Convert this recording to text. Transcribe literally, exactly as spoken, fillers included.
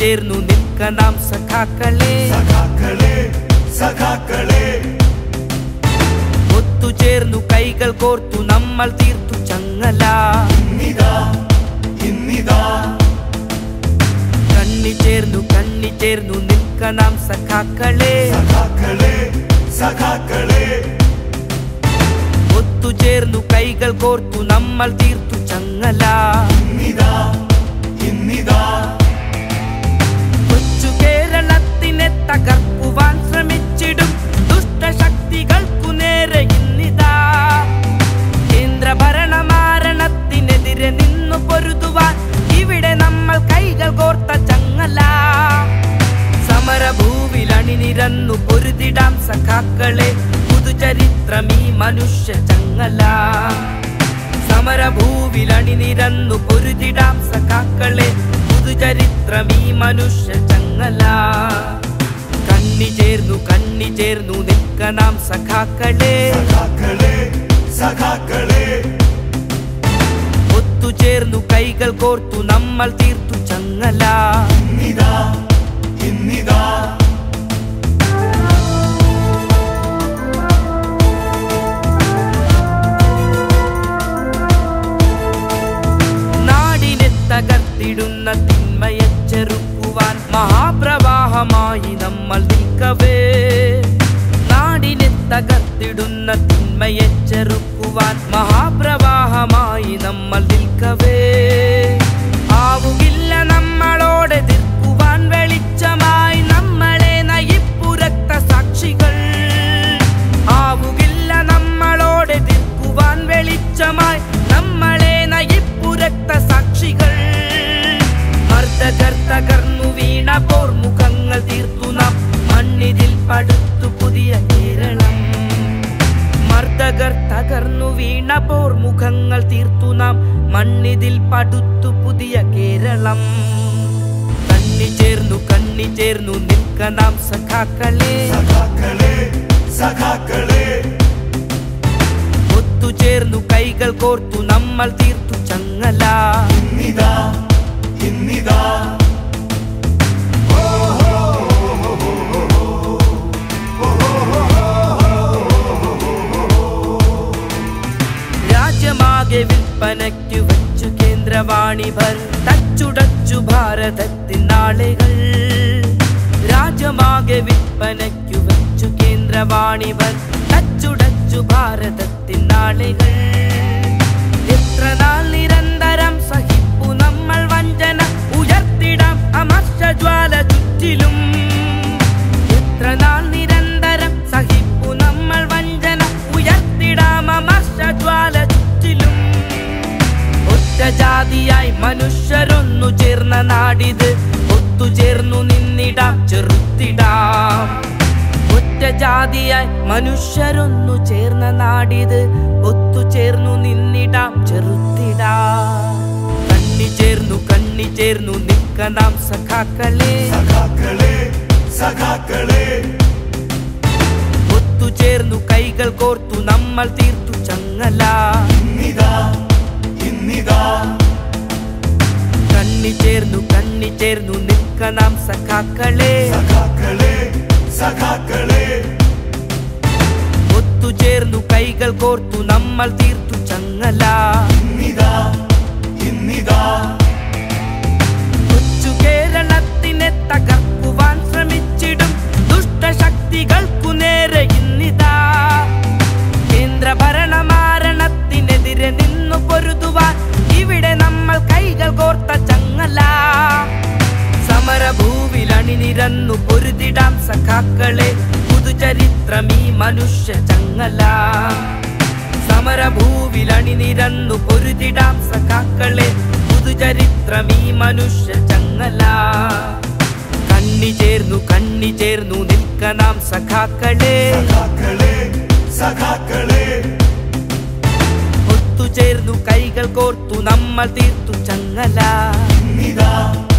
ചേർന്നു നിൽക്കാം സഖാക്കളെ സഖാക്കളെ സഖാക്കളെ ഒത്തുചേർന്നു കൈകൾ കോർത്തു നമ്മൾ തീർത്തു ചങ്ങല ഇന്നിതാ ഇന്നിതാ കണ്ണി ചേർന്നു കണ്ണി ചേർന്നു നിൽക്കാം സഖാക്കളെ സഖാക്കളെ സഖാക്കളെ ഒത്തുചേർന്നു കൈകൾ കോർത്തു നമ്മൾ തീർത്തു ചങ്ങല ഇന്നിതാ ഇന്നിതാ കൊച്ചു കേരളത്തിനെ തകർക്കുവാൻ ശ്രമിച്ചിടും ദുഷ്ടശക്തികൾക്കു നേരെ ഇന്നിതാ കേന്ദ്ര ഭരണമാരണത്തിനെതിരെ നിന്നു പൊരുതുവാൻ ഇവിടെ നമ്മൾ കൈകൾ കോർത്ത ചങ്ങല സമരഭൂവിൽ അണിനിരന്നു പൊരുതിടാം സഖാക്കളെ പുതുചരിത്രമീ മനുഷ്യ ചങ്ങല സമരഭൂവിൽ അണിനിരന്നു പൊരുതിടാം സഖാക്കളെ പുതുചരിത്രമീ മനുഷ്യ ചങ്ങല കണ്ണി ചേർന്നു കണ്ണി ചേർന്നു നിൽക്കാം സഖാക്കളെ സഖാക്കളെ സഖാക്കളെ ഒത്തുചേർന്നു കൈകൾ കോർത്തു നമ്മൾ തീർത്തു ചങ്ങല ഇന്നിതാ ഇന്നിതാ നാടിനെ തകർത്തിടുന്ന തിന്മയെ ചെറുക്കുവാൻ മഹാപ്രവാഹമായി നമ്മൾ നിൽക്കവേ നാടിനെ തകർത്തിടുന്ന തിന്മയെ ചെറുക്കുവാൻ മഹാപ്രവാഹമായി നമ്മൾ നിൽക്കവേ ആവുകില്ല നമ്മളോട് എതിർക്കുവാൻ വെളിച്ചമായി നമ്മളെ നയിപ്പുരക്ത സാക്ഷികൾ ആവുകില്ല നമ്മളോട് എതിർക്കുവാൻ വെളിച്ചമായി നമ്മളെ നയിപ്പുരക്ത സാക്ഷികൾ മർദ്ദകർ തകർന്നു വീണ പോർമുഖങ്ങൾ തീർത്തു നാം മണ്ണിതിൽ പടുത്തു പുതിയ കേരളം മർദ്ദകർ തകർന്നു വീണ പോർമുഖങ്ങൾ തീർത്തു നാം മണ്ണിതിൽ പടുത്തു പുതിയ കേരളം കണ്ണി ചേർന്നു കണ്ണി ചേർന്നു നിൽക്കാം സഖാക്കളെ സഖാക്കളെ സഖാക്കളെ ഒത്തുചേർന്നു കൈകൾ കോർത്തു നമ്മൾ തീർത്തു ചങ്ങല ഇന്നിതാ ഇന്നിതാ രാജ്യമാകെ വിൽപ്പനയ്ക്കു വച്ചു കേന്ദ്രവാണിഭർ തച്ചുടച്ചു ഭാരതത്തിൻ നാളുകൾ രാജ്യമാകെ വിൽപ്പനയ്ക്കു വച്ചു കേന്ദ്രവാണിഭർ തച്ചുടച്ചു ഭാരതത്തിൻ നാളുകൾ എത്ര നാൾ നിരന്തരം സഹിപ്പു നമ്മൾ വഞ്ചന ഉയർത്തിടാം അമർഷജ്വാല ചുറ്റിലും എത്ര നാൾ നിരന്തരം സഹിപ്പു നമ്മൾ വഞ്ചന ഉയർത്തിടാം അമർഷജ്വാല ചുറ്റിലും ഒറ്റ ജാതിയായി മനുഷ്യരൊന്നു ചേർന്ന നാടിത് ഒത്തുചേർന്നു നിന്നിടാം ചെറുത്തിടാം ഒറ്റ ജാതിയായി മനുഷ്യരൊന്നു ചേർന്ന നാടിത് ഒത്തുചേർന്നു നിന്നിടാം ചെറുത്തിടാം കണ്ണി ചേർന്നു കണ്ണി ചേർന്നു നിൽക്കാം സഖാക്കളെ സഖാക്കളെ സഖാക്കളെ ഒത്തുചേർന്നു കൈകൾ കോർത്തു നമ്മൾ തീർത്തു ചങ്ങല ഇന്നിതാ ഇന്നിതാ കണ്ണി ചേർന്നു കണ്ണി ചേർന്നു നിൽക്കാം സഖാക്കളെ സഖാക്കളെ സഖാക്കളെ ഒത്തുചേർന്നു കൈകൾ കോർത്തു നമ്മൾ തീർത്തു ചങ്ങല ഇന്നിതാ ഇന്നിതാ കൊച്ചു കേരളത്തിനെ തകർക്കുവാൻ ശ്രമിച്ചിടും ദുഷ്ടശക്തികൾക്കു നേരെ ഇന്നിതാ കേന്ദ്ര ഭരണമാരണത്തിനെതിരെ നിന്നു പൊരുതുവാൻ ഇവിടെ നമ്മൾ കൈകൾ കോർത്ത ചങ്ങല സമരഭൂവിൽ അണിനിരന്നു പൊരുതിടാം സഖാക്കളെ പുതുചരിത്രമീ മനുഷ്യ ചങ്ങല സമരഭൂവിൽ അണിനിരന്നു പൊരുതിടാം സഖാക്കളെ പുതുചരിത്രമീ മനുഷ്യ ചങ്ങല കണ്ണി ചേർന്നു കണ്ണി ചേർന്നു നിൽക്കാം സഖാക്കളെ സഖാക്കളെ സഖാക്കളെ ഒത്തുചേർന്നു കൈകൾ കോർത്തു നമ്മൾ തീർത്തു ചങ്ങല ഇന്നിതാ